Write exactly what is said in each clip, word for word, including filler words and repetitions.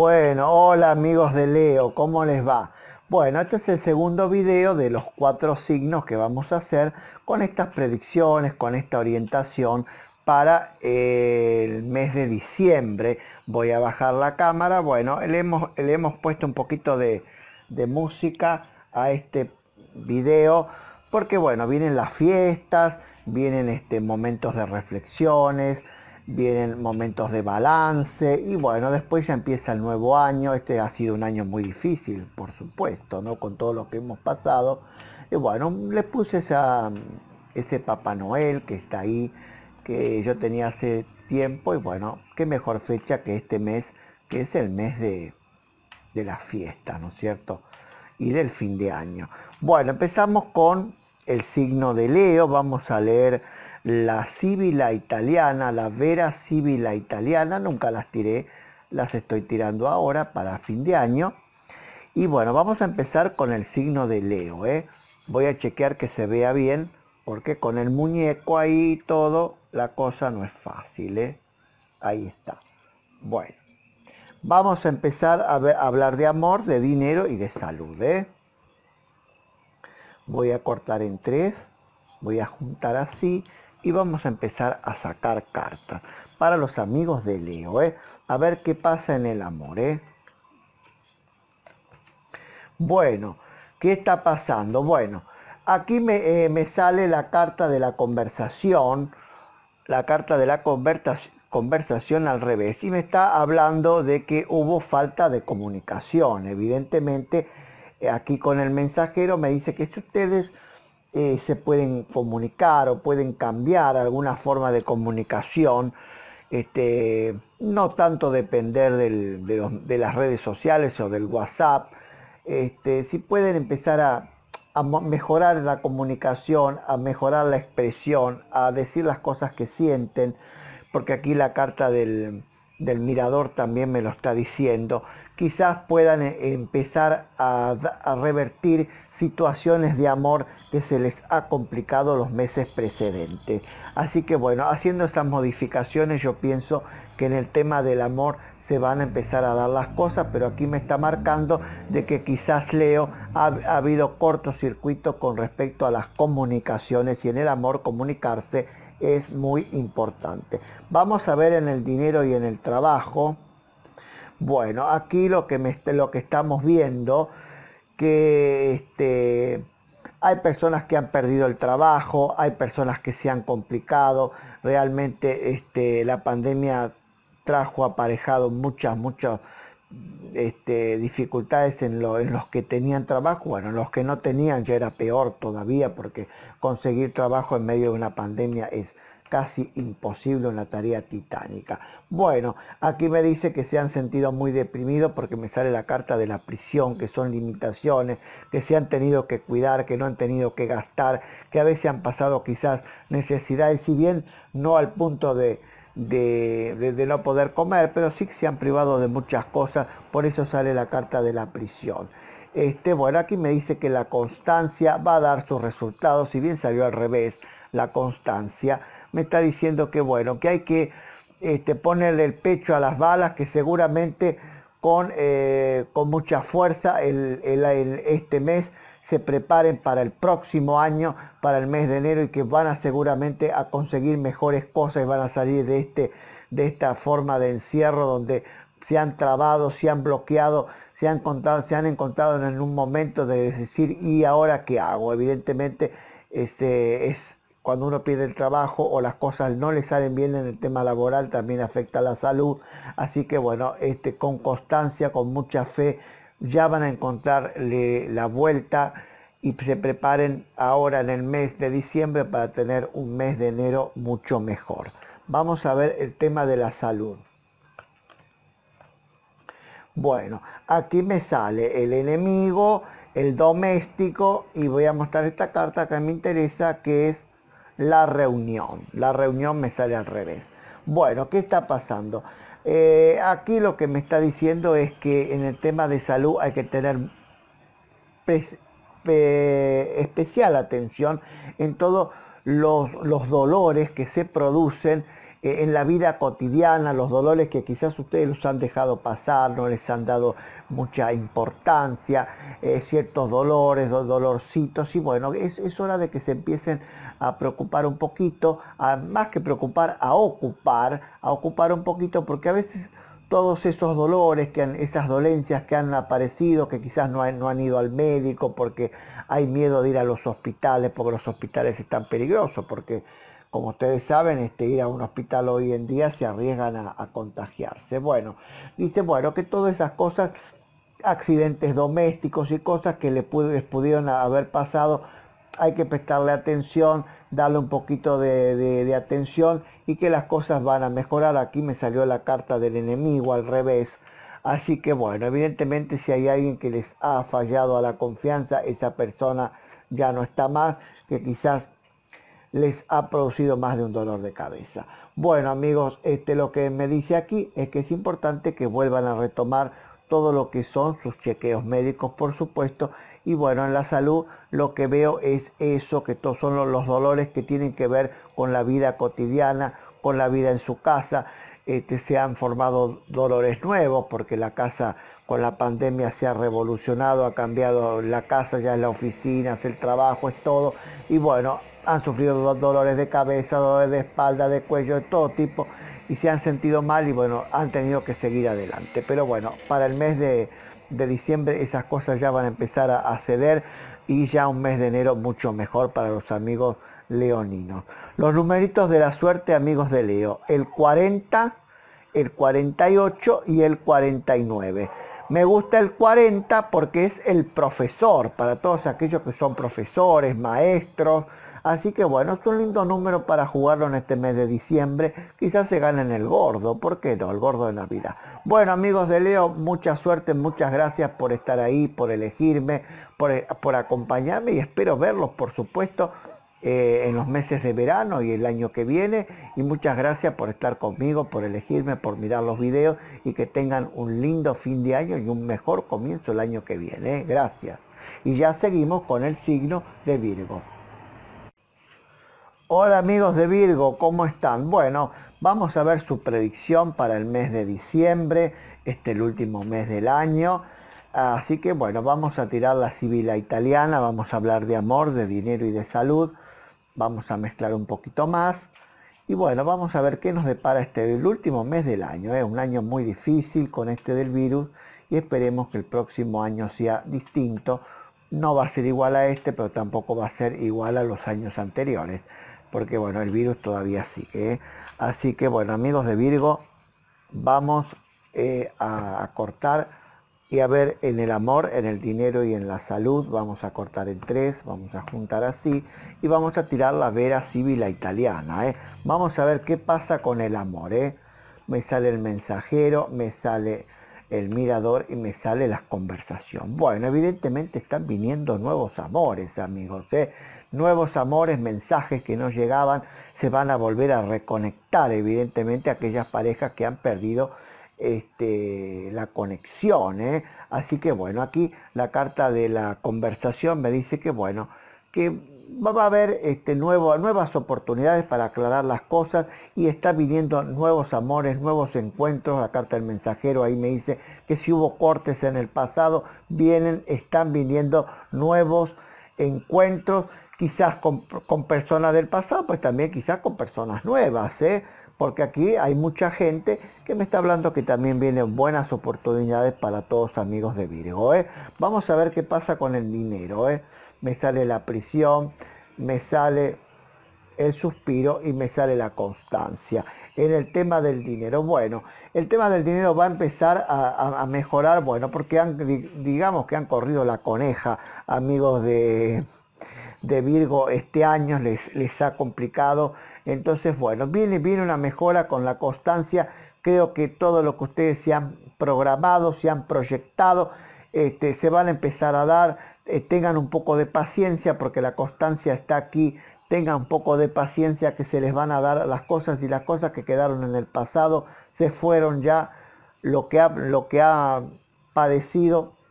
Bueno, hola amigos de Leo, ¿cómo les va? Bueno, este es el segundo video de los cuatro signos que vamos a hacer con estas predicciones, con esta orientación para eh, el mes de diciembre. Voy a bajar la cámara. Bueno, le hemos, le hemos puesto un poquito de, de música a este video porque bueno, vienen las fiestas, vienen este, momentos de reflexiones, vienen momentos de balance y bueno, después ya empieza el nuevo año. Este ha sido un año muy difícil, por supuesto, ¿no? Con todo lo que hemos pasado. Y bueno, le puse esa, ese Papá Noel que está ahí, que yo tenía hace tiempo y bueno, qué mejor fecha que este mes, que es el mes de, de las fiestas, ¿no es cierto? Y del fin de año. Bueno, empezamos con el signo de Leo. Vamos a leer la Sibila italiana, la Vera Sibila italiana. Nunca las tiré, las estoy tirando ahora para fin de año. Y bueno, vamos a empezar con el signo de Leo, ¿eh? Voy a chequear que se vea bien, porque con el muñeco ahí y todo, la cosa no es fácil, ¿eh? Ahí está. Bueno. Vamos a empezar a, ver, a hablar de amor, de dinero y de salud, ¿eh? Voy a cortar en tres, voy a juntar así y vamos a empezar a sacar cartas para los amigos de Leo, ¿eh? A ver qué pasa en el amor, ¿eh? Bueno, ¿qué está pasando? Bueno, aquí me, eh, me sale la carta de la conversación, la carta de la conversación conversación al revés, y me está hablando de que hubo falta de comunicación. Evidentemente aquí con el mensajero me dice que si ustedes eh, se pueden comunicar o pueden cambiar alguna forma de comunicación, este, no tanto depender del, de, los, de las redes sociales o del WhatsApp, este, si pueden empezar a a mejorar la comunicación, a mejorar la expresión, a decir las cosas que sienten, porque aquí la carta del, del mirador también me lo está diciendo. Quizás puedan empezar a, a revertir situaciones de amor que se les ha complicado los meses precedentes. Así que bueno, haciendo estas modificaciones yo pienso que en el tema del amor se van a empezar a dar las cosas, pero aquí me está marcando de que quizás Leo ha, ha habido cortocircuito con respecto a las comunicaciones, y en el amor comunicarse es muy importante. Vamos a ver en el dinero y en el trabajo. Bueno, aquí lo que, me, lo que estamos viendo, que este, hay personas que han perdido el trabajo, hay personas que se han complicado. Realmente este, la pandemia trajo aparejado muchas, muchas este, dificultades en, lo, en los que tenían trabajo. Bueno, en los que no tenían ya era peor todavía, porque conseguir trabajo en medio de una pandemia es casi imposible, una tarea titánica. Bueno, aquí me dice que se han sentido muy deprimidos porque me sale la carta de la prisión, que son limitaciones, que se han tenido que cuidar, que no han tenido que gastar, que a veces han pasado quizás necesidades, si bien no al punto de De, de, de no poder comer, pero sí que se han privado de muchas cosas. Por eso sale la carta de la prisión. Este, bueno, aquí me dice que la constancia va a dar sus resultados. Si bien salió al revés, la constancia me está diciendo que bueno, que hay que este, ponerle el pecho a las balas, que seguramente con, eh, con mucha fuerza el, el, el, este mes se preparen para el próximo año, para el mes de enero, y que van a seguramente a conseguir mejores cosas y van a salir de, este, de esta forma de encierro donde se han trabado, se han bloqueado, se han, encontrado, se han encontrado en un momento de decir, ¿y ahora qué hago? Evidentemente este, es cuando uno pierde el trabajo o las cosas no le salen bien en el tema laboral, también afecta a la salud. Así que bueno, este, con constancia, con mucha fe, ya van a encontrarle la vuelta, y se preparen ahora en el mes de diciembre para tener un mes de enero mucho mejor. Vamos a ver el tema de la salud. Bueno, aquí me sale el enemigo, el doméstico, y voy a mostrar esta carta que me interesa, que es la reunión. La reunión me sale al revés. Bueno, ¿qué está pasando? Eh, aquí lo que me está diciendo es que en el tema de salud hay que tener eh, especial atención en todos los, los dolores que se producen eh, en la vida cotidiana, los dolores que quizás ustedes los han dejado pasar, no les han dado mucha importancia, eh, ciertos dolores, do, dolorcitos, y bueno, es, es hora de que se empiecen a preocupar un poquito, a, más que preocupar, a ocupar, a ocupar un poquito, porque a veces todos esos dolores, que han, esas dolencias que han aparecido, que quizás no han, no han ido al médico porque hay miedo de ir a los hospitales, porque los hospitales están peligrosos, porque como ustedes saben, este, ir a un hospital hoy en día se arriesgan a, a contagiarse. Bueno, dice, bueno, que todas esas cosas, accidentes domésticos y cosas que les, pude, les pudieron haber pasado, hay que prestarle atención, darle un poquito de, de, de atención y que las cosas van a mejorar. Aquí me salió la carta del enemigo al revés. Así que bueno, evidentemente si hay alguien que les ha fallado a la confianza, esa persona ya no está más, que quizás les ha producido más de un dolor de cabeza. Bueno amigos, este, lo que me dice aquí es que es importante que vuelvan a retomar todo lo que son sus chequeos médicos, por supuesto. Y bueno, en la salud lo que veo es eso, que todos son los dolores que tienen que ver con la vida cotidiana, con la vida en su casa. Este, se han formado dolores nuevos porque la casa con la pandemia se ha revolucionado, ha cambiado la casa, ya es la oficina, es el trabajo, es todo. Y bueno, han sufrido dolores de cabeza, dolores de espalda, de cuello, de todo tipo, y se han sentido mal y bueno, han tenido que seguir adelante. Pero bueno, para el mes de, de diciembre esas cosas ya van a empezar a, a ceder y ya un mes de enero mucho mejor para los amigos leoninos. Los numeritos de la suerte, amigos de Leo: el cuarenta, el cuarenta y ocho y el cuarenta y nueve. Me gusta el cuarenta porque es el profesor, para todos aquellos que son profesores, maestros. Así que bueno, es un lindo número para jugarlo en este mes de diciembre. Quizás se ganen el gordo, ¿por qué no? El gordo de Navidad. Bueno amigos de Leo, mucha suerte, muchas gracias por estar ahí, por elegirme, por, por acompañarme y espero verlos, por supuesto, eh, en los meses de verano y el año que viene. Y muchas gracias por estar conmigo, por elegirme, por mirar los videos y que tengan un lindo fin de año y un mejor comienzo el año que viene. ¿eh? Gracias. Y ya seguimos con el signo de Virgo. Hola amigos de Virgo, ¿cómo están? Bueno, vamos a ver su predicción para el mes de diciembre, este el último mes del año. Así que bueno, vamos a tirar la sibila italiana, vamos a hablar de amor, de dinero y de salud. Vamos a mezclar un poquito más. Y bueno, vamos a ver qué nos depara este el último mes del año. Es ¿eh? un año muy difícil con este del virus y esperemos que el próximo año sea distinto. No va a ser igual a este, pero tampoco va a ser igual a los años anteriores, porque bueno, el virus todavía sigue. ¿eh? Así que bueno, amigos de Virgo, vamos eh, a, a cortar y a ver en el amor, en el dinero y en la salud. Vamos a cortar en tres, vamos a juntar así y vamos a tirar la vera sibila italiana. ¿eh? Vamos a ver qué pasa con el amor. ¿eh? Me sale el mensajero, me sale el mirador y me sale la conversación. Bueno, evidentemente están viniendo nuevos amores, amigos. ¿eh? Nuevos amores, mensajes que no llegaban, se van a volver a reconectar, evidentemente, aquellas parejas que han perdido este, la conexión. ¿eh? Así que bueno, aquí la carta de la conversación me dice que bueno, que va a haber este, nuevo, nuevas oportunidades para aclarar las cosas y está viniendo nuevos amores, nuevos encuentros. La carta del mensajero ahí me dice que si hubo cortes en el pasado, vienen, están viniendo nuevos encuentros, quizás con, con personas del pasado, pues también quizás con personas nuevas, ¿eh? porque aquí hay mucha gente que me está hablando que también vienen buenas oportunidades para todos amigos de Virgo. ¿eh? Vamos a ver qué pasa con el dinero. ¿eh? Me sale la prisión, me sale el suspiro y me sale la constancia. En el tema del dinero, bueno, el tema del dinero va a empezar a, a, a mejorar, bueno, porque han, digamos que han corrido la coneja, amigos de, de Virgo, este año les, les ha complicado. Entonces, bueno, viene, viene una mejora con la constancia. Creo que todo lo que ustedes se han programado, se han proyectado, este, se van a empezar a dar. Eh, tengan un poco de paciencia porque la constancia está aquí. Tengan un poco de paciencia que se les van a dar las cosas y las cosas que quedaron en el pasado se fueron ya. Lo que ha, lo que ha padecido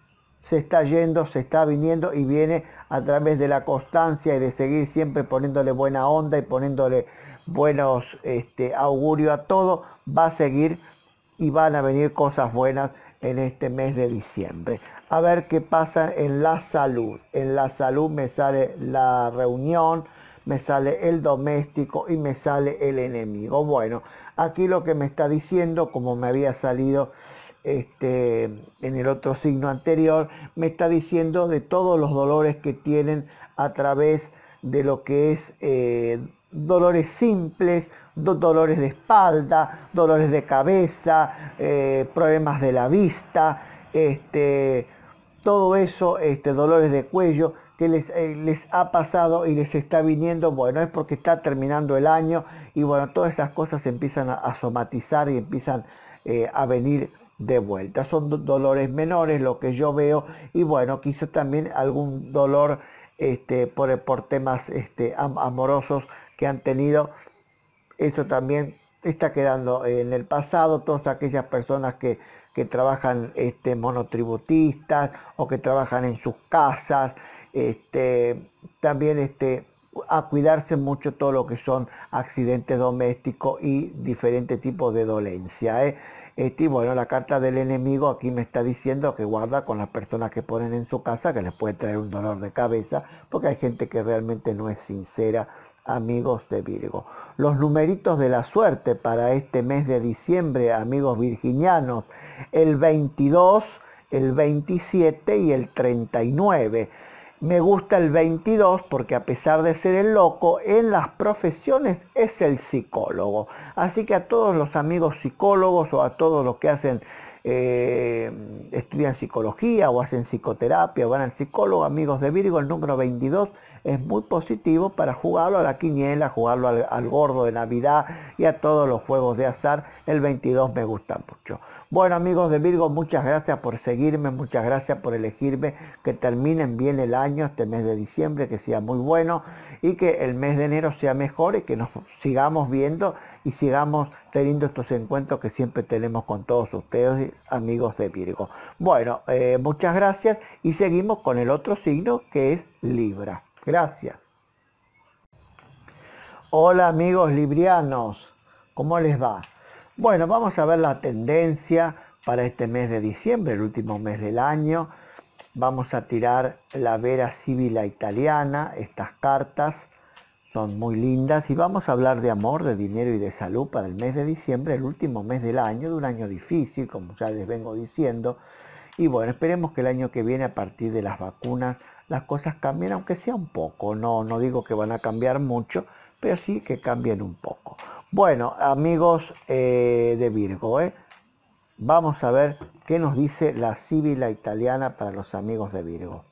se está yendo, se está viniendo y viene a través de la constancia y de seguir siempre poniéndole buena onda y poniéndole buenos este, augurios a todo, va a seguir y van a venir cosas buenas en este mes de diciembre. A ver qué pasa en la salud. En la salud me sale la reunión, me sale el doméstico y me sale el enemigo. Bueno, aquí lo que me está diciendo, como me había salido este, en el otro signo anterior, me está diciendo de todos los dolores que tienen a través de lo que es eh, dolores simples, do dolores de espalda, dolores de cabeza, eh, problemas de la vista, este, todo eso, este, dolores de cuello que les, eh, les ha pasado y les está viniendo. Bueno, es porque está terminando el año y bueno, todas esas cosas empiezan a, a somatizar y empiezan eh, a venir de vuelta. Son do dolores menores lo que yo veo y bueno, quizás también algún dolor este, por, por temas este, am amorosos que han tenido. Eso también está quedando en el pasado. Todas aquellas personas que, que trabajan este, monotributistas o que trabajan en sus casas, este, también este, a cuidarse mucho todo lo que son accidentes domésticos y diferentes tipos de dolencia, ¿eh? Este, y bueno, la carta del enemigo aquí me está diciendo que guarda con las personas que ponen en su casa, que les puede traer un dolor de cabeza, porque hay gente que realmente no es sincera, amigos de Virgo. Los numeritos de la suerte para este mes de diciembre, amigos virginianos, el veintidós, el veintisiete y el treinta y nueve. Me gusta el veintidós porque a pesar de ser el loco, en las profesiones es el psicólogo. Así que a todos los amigos psicólogos o a todos los que hacen, eh, estudian psicología o hacen psicoterapia o van al psicólogo, amigos de Virgo, el número veintidós es muy positivo para jugarlo a la quiniela, jugarlo al, al gordo de Navidad y a todos los juegos de azar. El veintidós me gusta mucho. Bueno, amigos de Virgo, muchas gracias por seguirme, muchas gracias por elegirme, que terminen bien el año, este mes de diciembre, que sea muy bueno y que el mes de enero sea mejor y que nos sigamos viendo y sigamos teniendo estos encuentros que siempre tenemos con todos ustedes, amigos de Virgo. Bueno, eh, muchas gracias y seguimos con el otro signo que es Libra. Gracias. Hola amigos librianos, ¿cómo les va? Bueno, vamos a ver la tendencia para este mes de diciembre, el último mes del año. Vamos a tirar la Vera Sibila italiana. Estas cartas son muy lindas y vamos a hablar de amor, de dinero y de salud para el mes de diciembre, el último mes del año, de un año difícil, como ya les vengo diciendo. Y bueno, esperemos que el año que viene, a partir de las vacunas, las cosas cambien, aunque sea un poco. No, no digo que van a cambiar mucho, pero sí que cambien un poco. Bueno, amigos eh, de Virgo, ¿eh? Vamos a ver qué nos dice la Sibila italiana para los amigos de Virgo.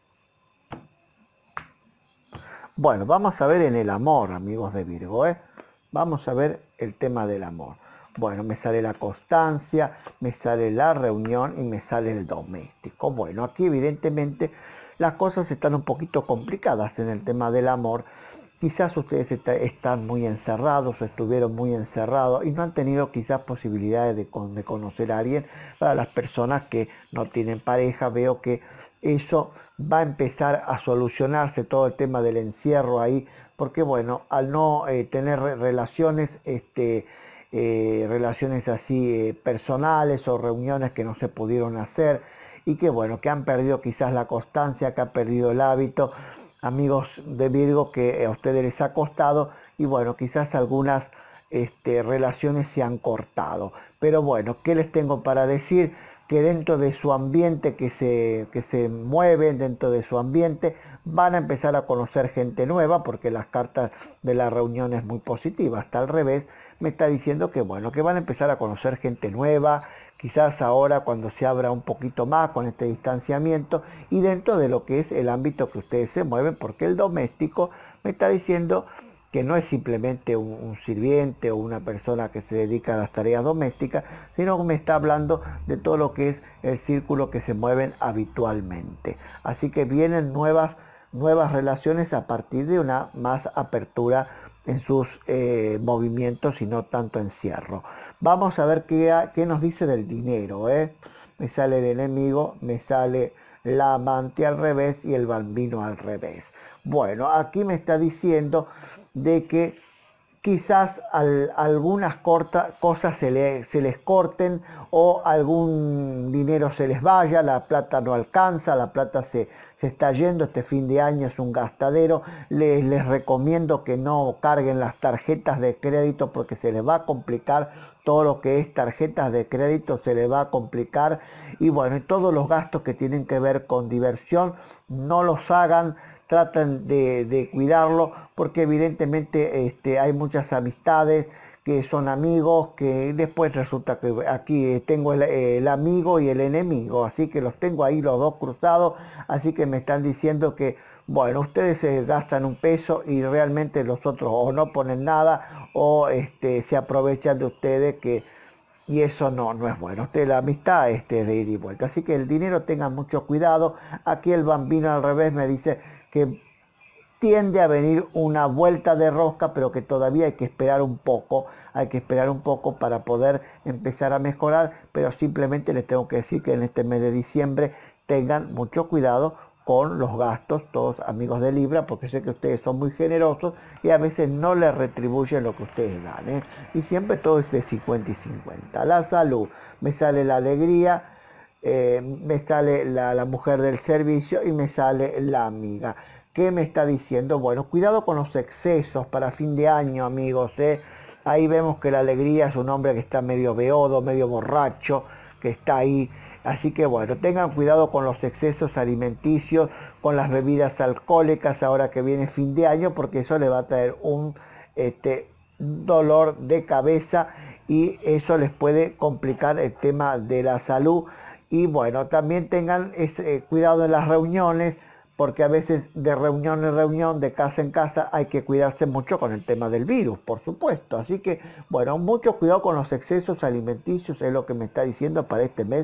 Bueno, vamos a ver en el amor, amigos de Virgo, ¿eh? Vamos a ver el tema del amor. Bueno, me sale la constancia, me sale la reunión y me sale el doméstico. Bueno, aquí evidentemente las cosas están un poquito complicadas en el tema del amor. Quizás ustedes está, están muy encerrados o estuvieron muy encerrados y no han tenido quizás posibilidades de, de conocer a alguien. Para las personas que no tienen pareja, veo que eso va a empezar a solucionarse, todo el tema del encierro ahí, porque bueno, al no eh, tener relaciones, este, eh, relaciones así eh, personales o reuniones que no se pudieron hacer y que bueno, que han perdido quizás la constancia, que han perdido el hábito, amigos de Virgo, que a ustedes les ha costado y bueno, quizás algunas este, relaciones se han cortado. Pero bueno, ¿qué les tengo para decir? Que dentro de su ambiente, que se, que se mueven dentro de su ambiente, van a empezar a conocer gente nueva, porque las cartas de la reunión es muy positiva. Hasta al revés, me está diciendo que bueno, que van a empezar a conocer gente nueva, quizás ahora cuando se abra un poquito más con este distanciamiento y dentro de lo que es el ámbito que ustedes se mueven, porque el doméstico me está diciendo que no es simplemente un, un sirviente o una persona que se dedica a las tareas domésticas, sino que me está hablando de todo lo que es el círculo que se mueven habitualmente. Así que vienen nuevas, nuevas relaciones a partir de una más apertura en sus eh, movimientos y no tanto encierro. Vamos a ver qué, qué nos dice del dinero, ¿eh? Me sale el enemigo, me sale la amante al revés y el bambino al revés. Bueno, aquí me está diciendo de que quizás al, algunas corta, cosas se, le, se les corten o algún dinero se les vaya, la plata no alcanza, la plata se, se está yendo, este fin de año es un gastadero. Les, les recomiendo que no carguen las tarjetas de crédito porque se les va a complicar. Todo lo que es tarjetas de crédito se les va a complicar. Y bueno, todos los gastos que tienen que ver con diversión, no los hagan. Traten de, de cuidarlo porque evidentemente este, hay muchas amistades que son amigos que después resulta que aquí tengo el, el amigo y el enemigo, así que los tengo ahí los dos cruzados, así que me están diciendo que bueno, ustedes se gastan un peso y realmente los otros o no ponen nada o este, se aprovechan de ustedes que y eso no, no es bueno. Usted, la amistad este, es de ida y vuelta. Así que el dinero tengan mucho cuidado. Aquí el bambino al revés me dice que tiende a venir una vuelta de rosca, pero que todavía hay que esperar un poco. Hay que esperar un poco para poder empezar a mejorar. Pero simplemente les tengo que decir que en este mes de diciembre tengan mucho cuidado con los gastos, todos amigos de Libra, porque sé que ustedes son muy generosos y a veces no les retribuyen lo que ustedes dan, ¿eh? Y siempre todo es de cincuenta y cincuenta. La salud, me sale la alegría, eh, me sale la, la mujer del servicio y me sale la amiga. ¿Qué me está diciendo? Bueno, cuidado con los excesos para fin de año, amigos, ¿eh? Ahí vemos que la alegría es un hombre que está medio beodo, medio borracho, que está ahí. Así que bueno, tengan cuidado con los excesos alimenticios, con las bebidas alcohólicas ahora que viene fin de año, porque eso le va a traer un este, dolor de cabeza y eso les puede complicar el tema de la salud. Y bueno, también tengan ese, cuidado en las reuniones, porque a veces de reunión en reunión, de casa en casa, hay que cuidarse mucho con el tema del virus, por supuesto. Así que, bueno, mucho cuidado con los excesos alimenticios, es lo que me está diciendo para este mes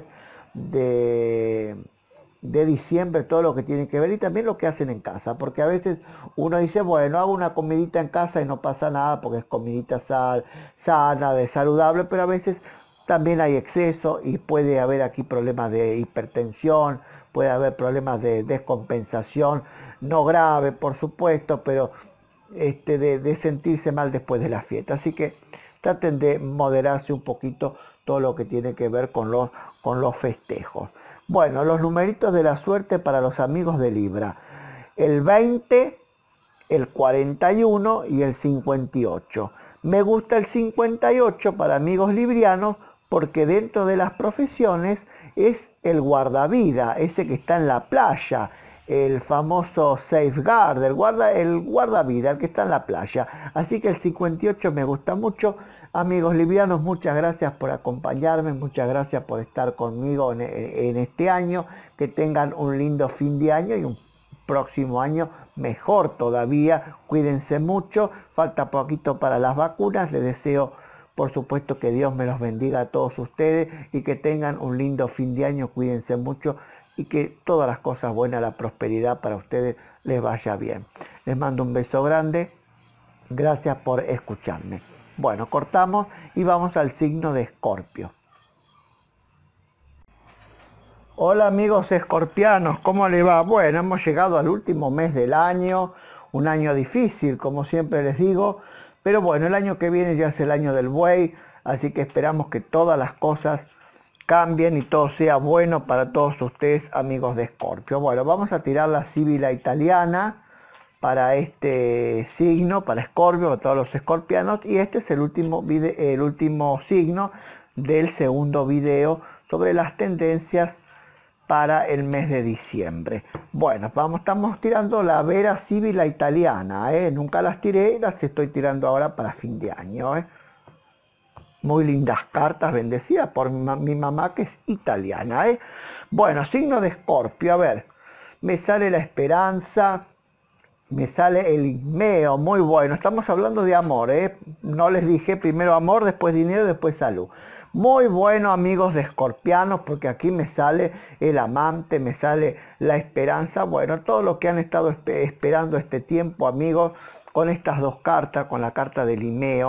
de, de diciembre, todo lo que tiene que ver y también lo que hacen en casa, porque a veces uno dice, bueno, hago una comidita en casa y no pasa nada porque es comidita sal, sana, de saludable, pero a veces también hay exceso y puede haber aquí problemas de hipertensión, puede haber problemas de descompensación, no grave por supuesto, pero este, de, de sentirse mal después de la fiesta. Así que traten de moderarse un poquito todo lo que tiene que ver con los, con los festejos. Bueno, los numeritos de la suerte para los amigos de Libra. El veinte, el cuarenta y uno y el cincuenta y ocho. Me gusta el cincuenta y ocho para amigos librianos porque dentro de las profesiones es el guardavida, ese que está en la playa, el famoso safeguard, el, guarda, el guardavida, el que está en la playa. Así que el cincuenta y ocho me gusta mucho. Amigos librianos, muchas gracias por acompañarme, muchas gracias por estar conmigo en, en este año. Que tengan un lindo fin de año y un próximo año mejor todavía. Cuídense mucho, falta poquito para las vacunas. Les deseo, por supuesto, que Dios me los bendiga a todos ustedes y que tengan un lindo fin de año. Cuídense mucho y que todas las cosas buenas, la prosperidad para ustedes les vaya bien. Les mando un beso grande. Gracias por escucharme. Bueno, cortamos y vamos al signo de Escorpio. Hola amigos escorpianos, ¿cómo le va? Bueno, hemos llegado al último mes del año, un año difícil, como siempre les digo, pero bueno, el año que viene ya es el año del buey, así que esperamos que todas las cosas cambien y todo sea bueno para todos ustedes, amigos de Escorpio. Bueno, vamos a tirar la síbila italiana para este signo, para Escorpio, para todos los escorpianos, y este es el último, video, el último signo del segundo video sobre las tendencias para el mes de diciembre. Bueno, vamos, estamos tirando la Vera Síbila italiana, ¿eh? Nunca las tiré, las estoy tirando ahora para fin de año, ¿eh? Muy lindas cartas, bendecidas por mi, mi mamá que es italiana, ¿eh? Bueno, signo de Escorpio, a ver, me sale la esperanza, me sale el Ismeo, muy bueno. Estamos hablando de amor, ¿eh? No les dije primero amor, después dinero, después salud. Muy bueno, amigos de escorpianos, porque aquí me sale el amante, me sale la esperanza. Bueno, todo lo que han estado esperando este tiempo, amigos, con estas dos cartas, con la carta del Ismeo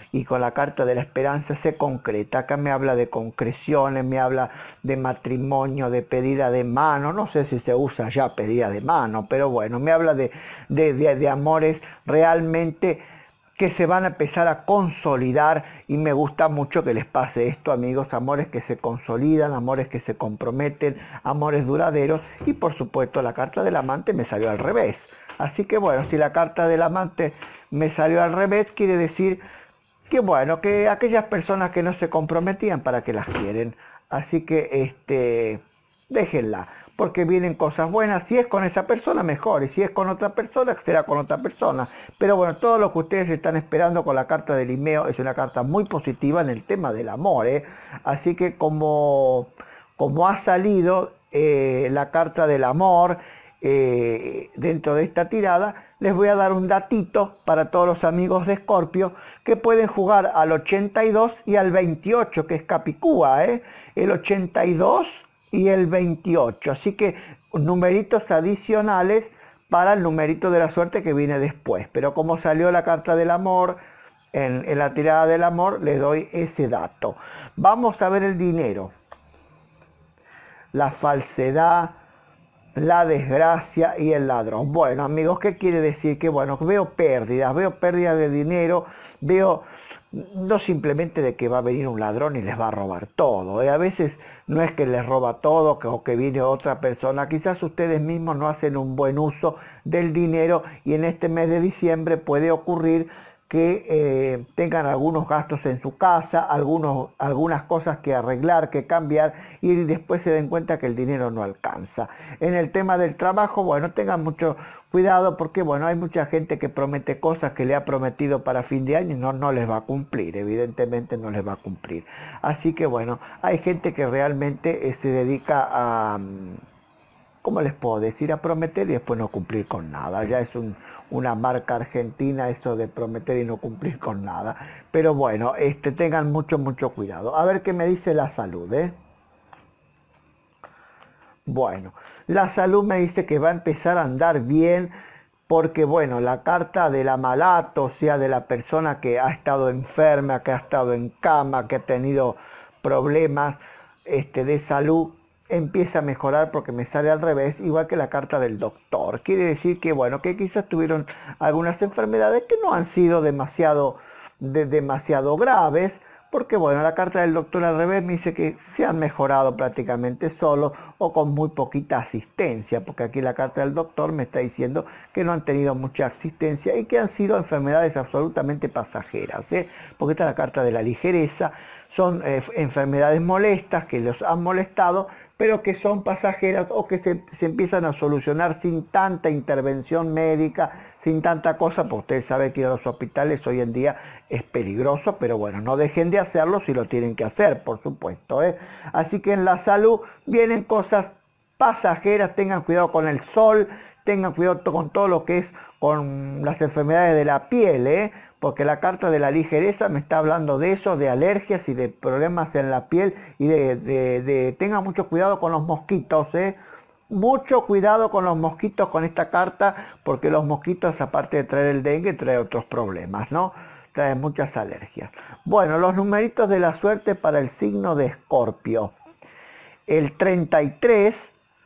y con la carta de la esperanza se concreta. Acá me habla de concreciones, me habla de matrimonio, de pedida de mano, no sé si se usa ya pedida de mano, pero bueno, me habla de, de, de, de amores realmente que se van a empezar a consolidar, y me gusta mucho que les pase esto, amigos, amores que se consolidan, amores que se comprometen, amores duraderos, y por supuesto la carta del amante me salió al revés. Así que bueno, si la carta del amante me salió al revés, quiere decir que bueno, que aquellas personas que no se comprometían, para que las quieren. Así que este, déjenla, porque vienen cosas buenas. Si es con esa persona, mejor, y si es con otra persona, será con otra persona. Pero bueno, todo lo que ustedes están esperando con la carta del Imeo es una carta muy positiva en el tema del amor, ¿eh? Así que como, como ha salido eh, la carta del amor eh, dentro de esta tirada, les voy a dar un datito para todos los amigos de Escorpio que pueden jugar al ochenta y dos y al veintiocho, que es Capicúa, ¿eh? El ochenta y dos y el veintiocho, así que numeritos adicionales para el numerito de la suerte que viene después. Pero como salió la carta del amor en, en la tirada del amor, les doy ese dato. Vamos a ver el dinero, la falsedad, la desgracia y el ladrón. Bueno, amigos, ¿qué quiere decir? Que bueno, veo pérdidas, veo pérdidas de dinero, veo no simplemente de que va a venir un ladrón y les va a robar todo, ¿eh? A veces no es que les roba todo o que viene otra persona, quizás ustedes mismos no hacen un buen uso del dinero, y en este mes de diciembre puede ocurrir que eh, tengan algunos gastos en su casa, algunos, algunas cosas que arreglar, que cambiar, y después se den cuenta que el dinero no alcanza. En el tema del trabajo, bueno, tengan mucho cuidado, porque bueno, hay mucha gente que promete cosas que le ha prometido para fin de año y no, no les va a cumplir, evidentemente no les va a cumplir. Así que bueno, hay gente que realmente eh, se dedica a, ¿cómo les puedo decir?, a prometer y después no cumplir con nada. Ya es un, una marca argentina eso de prometer y no cumplir con nada. Pero bueno, este, tengan mucho, mucho cuidado. A ver qué me dice la salud, ¿eh? Bueno, la salud me dice que va a empezar a andar bien, porque bueno, la carta de la malato, o sea, de la persona que ha estado enferma, que ha estado en cama, que ha tenido problemas este, de salud, empieza a mejorar porque me sale al revés, igual que la carta del doctor. Quiere decir que bueno, que quizás tuvieron algunas enfermedades que no han sido demasiado, de, demasiado graves, porque bueno, la carta del doctor al revés me dice que se han mejorado prácticamente solos o con muy poquita asistencia, porque aquí la carta del doctor me está diciendo que no han tenido mucha asistencia y que han sido enfermedades absolutamente pasajeras, ¿eh? Porque está la carta de la ligereza, son eh, enfermedades molestas que los han molestado, pero que son pasajeras o que se, se empiezan a solucionar sin tanta intervención médica, sin tanta cosa, porque ustedes saben que ir a los hospitales hoy en día es peligroso, pero bueno, no dejen de hacerlo si lo tienen que hacer, por supuesto, ¿eh? Así que en la salud vienen cosas pasajeras, tengan cuidado con el sol, tengan cuidado con todo lo que es con las enfermedades de la piel, ¿eh? Porque la carta de la ligereza me está hablando de eso, de alergias y de problemas en la piel, y de, de, de tengan mucho cuidado con los mosquitos, ¿eh? Mucho cuidado con los mosquitos con esta carta, porque los mosquitos, aparte de traer el dengue, trae otros problemas, ¿no? Trae muchas alergias. Bueno, los numeritos de la suerte para el signo de Escorpio: el treinta y tres,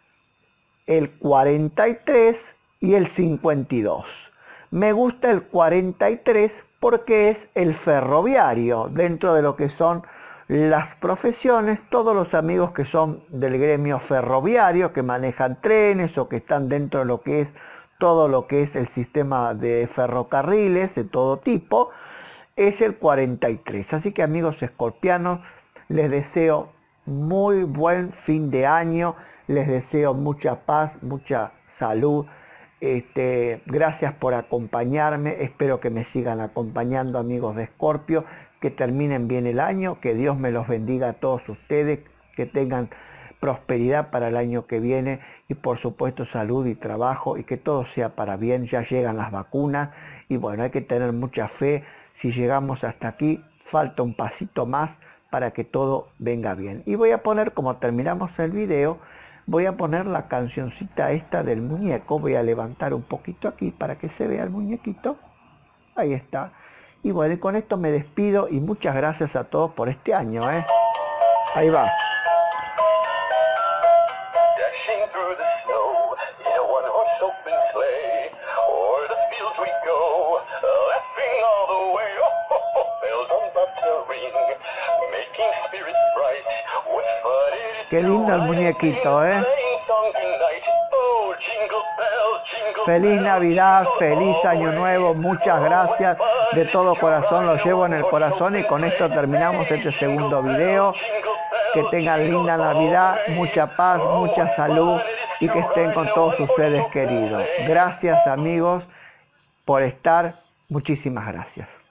el cuarenta y tres y el cincuenta y dos. Me gusta el cuarenta y tres porque es el ferroviario. Dentro de lo que son las profesiones, todos los amigos que son del gremio ferroviario, que manejan trenes o que están dentro de lo que es todo lo que es el sistema de ferrocarriles de todo tipo, es el cuarenta y tres. Así que, amigos escorpianos, les deseo muy buen fin de año, les deseo mucha paz, mucha salud. Este, gracias por acompañarme, espero que me sigan acompañando, amigos de Escorpio, que terminen bien el año, que Dios me los bendiga a todos ustedes, que tengan prosperidad para el año que viene y por supuesto salud y trabajo, y que todo sea para bien. Ya llegan las vacunas y bueno, hay que tener mucha fe. Si llegamos hasta aquí, falta un pasito más para que todo venga bien. Y voy a poner, como terminamos el video, voy a poner la cancioncita esta del muñeco. Voy a levantar un poquito aquí para que se vea el muñequito. Ahí está. Y bueno, y con esto me despido y muchas gracias a todos por este año, ¿eh? Ahí va. Qué lindo el muñequito, ¿eh? Feliz Navidad, feliz Año Nuevo, muchas gracias, de todo corazón, lo llevo en el corazón y con esto terminamos este segundo video. Que tengan linda Navidad, mucha paz, mucha salud y que estén con todos sus seres queridos. Gracias amigos por estar, muchísimas gracias.